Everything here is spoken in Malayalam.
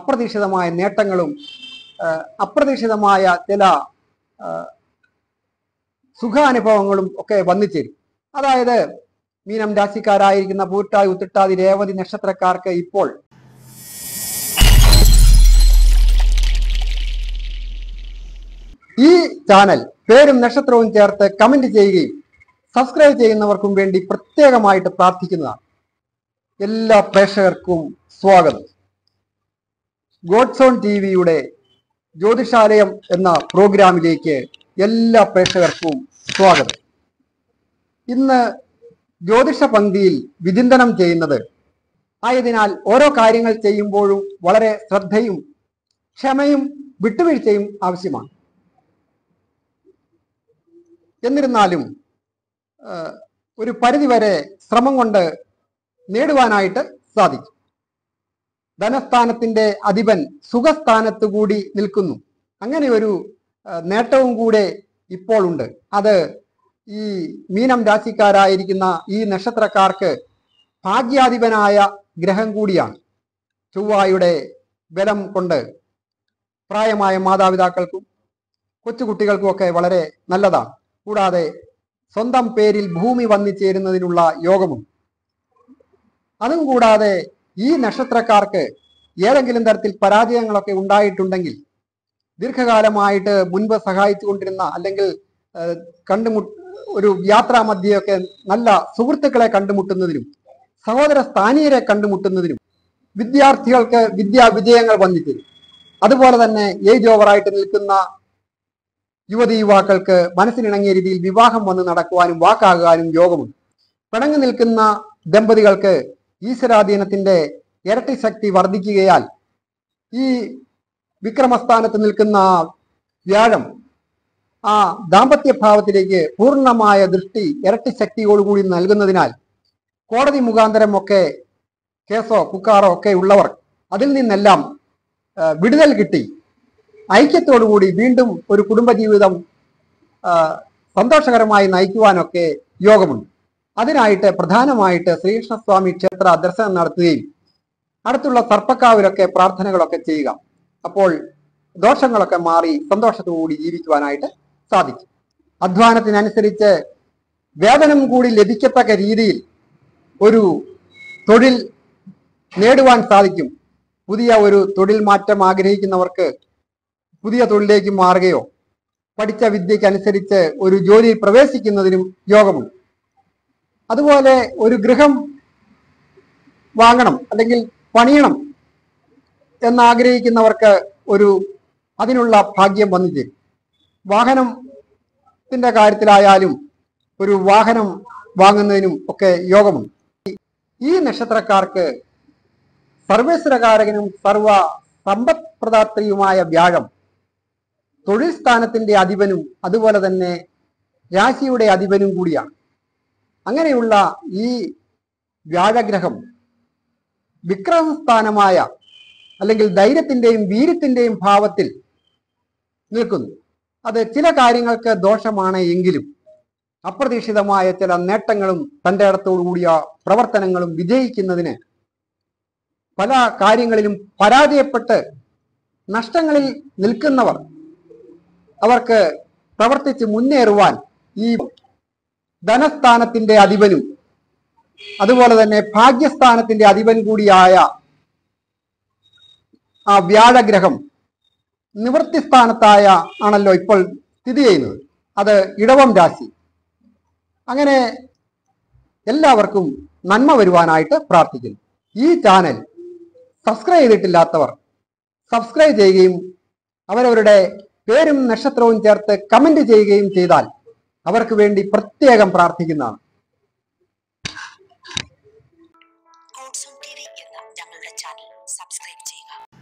അപ്രതീക്ഷിതമായ നേട്ടങ്ങളും അപ്രതീക്ഷിതമായ ചില സുഖാനുഭവങ്ങളും ഒക്കെ വന്നിച്ചേരും. അതായത് മീനം രാശിക്കാരായിരിക്കുന്ന പൂട്ടാതി ഉത്തിട്ടാതി രേവതി നക്ഷത്രക്കാർക്ക് ഇപ്പോൾ ഈ ചാനൽ പേരും നക്ഷത്രവും ചേർത്ത് കമന്റ് ചെയ്യുകയും സബ്സ്ക്രൈബ് ചെയ്യുന്നവർക്കും വേണ്ടി പ്രത്യേകമായിട്ട് പ്രാർത്ഥിക്കുന്നതാണ്. എല്ലാ പ്രേക്ഷകർക്കും സ്വാഗതം. ഗോഡ്സോൺ ടിവിയുടെ ജ്യോതിഷാലയം എന്ന പ്രോഗ്രാമിലേക്ക് എല്ലാ പ്രേക്ഷകർക്കും സ്വാഗതം. ഇന്ന് ജ്യോതിഷ പങ്ക്തിയിൽ വിചിന്തനം ചെയ്യുന്നത് ആയതിനാൽ ഓരോ കാര്യങ്ങൾ ചെയ്യുമ്പോഴും വളരെ ശ്രദ്ധയും ക്ഷമയും വിട്ടുവീഴ്ചയും ആവശ്യമാണ്. എന്നിരുന്നാലും ഒരു പരിധിവരെ ശ്രമം കൊണ്ട് നേടുവാനായിട്ട് സാധിക്കും. ധനസ്ഥാനത്തിന്റെ അധിപൻ സുഖസ്ഥാനത്ത് കൂടി നിൽക്കുന്നു. അങ്ങനെ ഒരു നേട്ടവും കൂടെ ഇപ്പോൾ ഉണ്ട്. അത് ഈ മീനം രാശിക്കാരായിരിക്കുന്ന ഈ നക്ഷത്രക്കാർക്ക് ഭാഗ്യാധിപനായ ഗ്രഹം കൂടിയാണ്. ചൊവ്വായുടെ ബലം കൊണ്ട് പ്രായമായ മാതാപിതാക്കൾക്കും കൊച്ചുകുട്ടികൾക്കും ഒക്കെ വളരെ നല്ലതാണ്. കൂടാതെ സ്വന്തം പേരിൽ ഭൂമി വന്നു ചേരുന്നതിനുള്ള യോഗമുണ്ട്. അതും കൂടാതെ ഈ നക്ഷത്രക്കാർക്ക് ഏതെങ്കിലും തരത്തിൽ പരാജയങ്ങളൊക്കെ ഉണ്ടായിട്ടുണ്ടെങ്കിൽ ദീർഘകാലമായിട്ട് മുൻപ് സഹായിച്ചു കൊണ്ടിരുന്ന അല്ലെങ്കിൽ ഒരു യാത്രാ മധ്യയൊക്കെ നല്ല സുഹൃത്തുക്കളെ കണ്ടുമുട്ടുന്നതിനും സഹോദര സ്ഥാനീയരെ കണ്ടുമുട്ടുന്നതിനും വിദ്യാർത്ഥികൾക്ക് വിജയങ്ങൾ വന്നിട്ടു. അതുപോലെ തന്നെ ഏജ് ഓവറായിട്ട് നിൽക്കുന്ന യുവതി യുവാക്കൾക്ക് മനസ്സിനിണങ്ങിയ രീതിയിൽ വിവാഹം വന്ന് നടക്കുവാനും വാക്കാകാനും യോഗമുണ്ട്. പിണങ്ങി നിൽക്കുന്ന ദമ്പതികൾക്ക് ഈശ്വരാധീനത്തിന്റെ ഇരട്ടി ശക്തി വർദ്ധിക്കുകയാൽ ഈ വിക്രമസ്ഥാനത്ത് നിൽക്കുന്ന വ്യാഴം ആ ദാമ്പത്യ ഭാവത്തിലേക്ക് പൂർണ്ണമായ ദൃഷ്ടി ഇരട്ടി ശക്തിയോടുകൂടി നൽകുന്നതിനാൽ കോടതി മുഖാന്തരം ഒക്കെ കേസോ കുക്കാറോ ഒക്കെ ഉള്ളവർ അതിൽ നിന്നെല്ലാം വിടുതൽ കിട്ടി ഐക്യത്തോടുകൂടി വീണ്ടും ഒരു കുടുംബജീവിതം സന്തോഷകരമായി നയിക്കുവാനൊക്കെ യോഗമുണ്ട്. അതിനായിട്ട് പ്രധാനമായിട്ട് ശ്രീകൃഷ്ണസ്വാമി ക്ഷേത്ര ദർശനം നടത്തുകയും അടുത്തുള്ള സർപ്പക്കാവിലൊക്കെ പ്രാർത്ഥനകളൊക്കെ ചെയ്യുക. അപ്പോൾ ദോഷങ്ങളൊക്കെ മാറി സന്തോഷത്തോടുകൂടി ജീവിക്കുവാനായിട്ട് സാധിക്കും. അധ്വാനത്തിനനുസരിച്ച് വേതനം കൂടി ലഭിക്കത്തക്ക രീതിയിൽ ഒരു തൊഴിൽ നേടുവാൻ സാധിക്കും. പുതിയ ഒരു തൊഴിൽ മാറ്റം ആഗ്രഹിക്കുന്നവർക്ക് പുതിയ തൊഴിലേക്ക് മാറുകയോ പഠിച്ച വിദ്യക്കനുസരിച്ച് ഒരു ജോലിയിൽ പ്രവേശിക്കുന്നതിനും യോഗമുണ്ട്. അതുപോലെ ഒരു ഗൃഹം വാങ്ങണം അല്ലെങ്കിൽ പണിയണം എന്നാഗ്രഹിക്കുന്നവർക്ക് അതിനുള്ള ഭാഗ്യം വന്നു ചേരും. വാഹനത്തിന്റെ കാര്യത്തിലായാലും ഒരു വാഹനം വാങ്ങുന്നതിനും ഒക്കെ യോഗമുണ്ട്. ഈ നക്ഷത്രക്കാർക്ക് സർവേശ്വരകാരകനും സർവ സമ്പദ് പ്രദാത്രിയുമായ വ്യാഴം തൊഴിൽ സ്ഥാനത്തിന്റെ അധിപനും അതുപോലെ തന്നെ രാശിയുടെ അധിപനും കൂടിയാണ്. അങ്ങനെയുള്ള ഈ വ്യാഴഗ്രഹം വിക്രമസ്ഥാനമായ അല്ലെങ്കിൽ ധൈര്യത്തിന്റെയും വീര്യത്തിന്റെയും ഭാവത്തിൽ നിൽക്കുന്നു. അത് ചില കാര്യങ്ങൾക്ക് ദോഷമാണ് എങ്കിലും അപ്രതീക്ഷിതമായ ചില നേട്ടങ്ങളും തൻ്റെ ഇടത്തോടുകൂടിയ പ്രവർത്തനങ്ങളും വിജയിക്കുന്നതിന് പല കാര്യങ്ങളിലും പരാജയപ്പെട്ട് നഷ്ടങ്ങളിൽ നിൽക്കുന്നവർ അവർക്ക് പ്രവർത്തിച്ച് മുന്നേറുവാൻ ഈ ധനസ്ഥാനത്തിന്റെ അധിപനും അതുപോലെ തന്നെ ഭാഗ്യസ്ഥാനത്തിന്റെ അധിപൻ കൂടിയായ ആ വ്യാഴഗ്രഹം നിവൃത്തിസ്ഥാനത്തായ ആണല്ലോ ഇപ്പോൾ സ്ഥിതി ചെയ്യുന്നത്. അത് ഇടവം രാശി. അങ്ങനെ എല്ലാവർക്കും നന്മ വരുവാനായിട്ട് പ്രാർത്ഥിക്കുന്നു. ഈ ചാനൽ സബ്സ്ക്രൈബ് ചെയ്തിട്ടില്ലാത്തവർ സബ്സ്ക്രൈബ് ചെയ്യുകയും അവരവരുടെ പേരും നക്ഷത്രവും ചേർത്ത് കമന്റ് ചെയ്യുകയും ചെയ്താൽ അവർക്ക് വേണ്ടി പ്രത്യേകം പ്രാർത്ഥിക്കുന്നതാണ്. ഗോഡ്സോൺ ടിവി എന്ന ഞങ്ങളുടെ ചാനൽ സബ്സ്ക്രൈബ് ചെയ്യുക.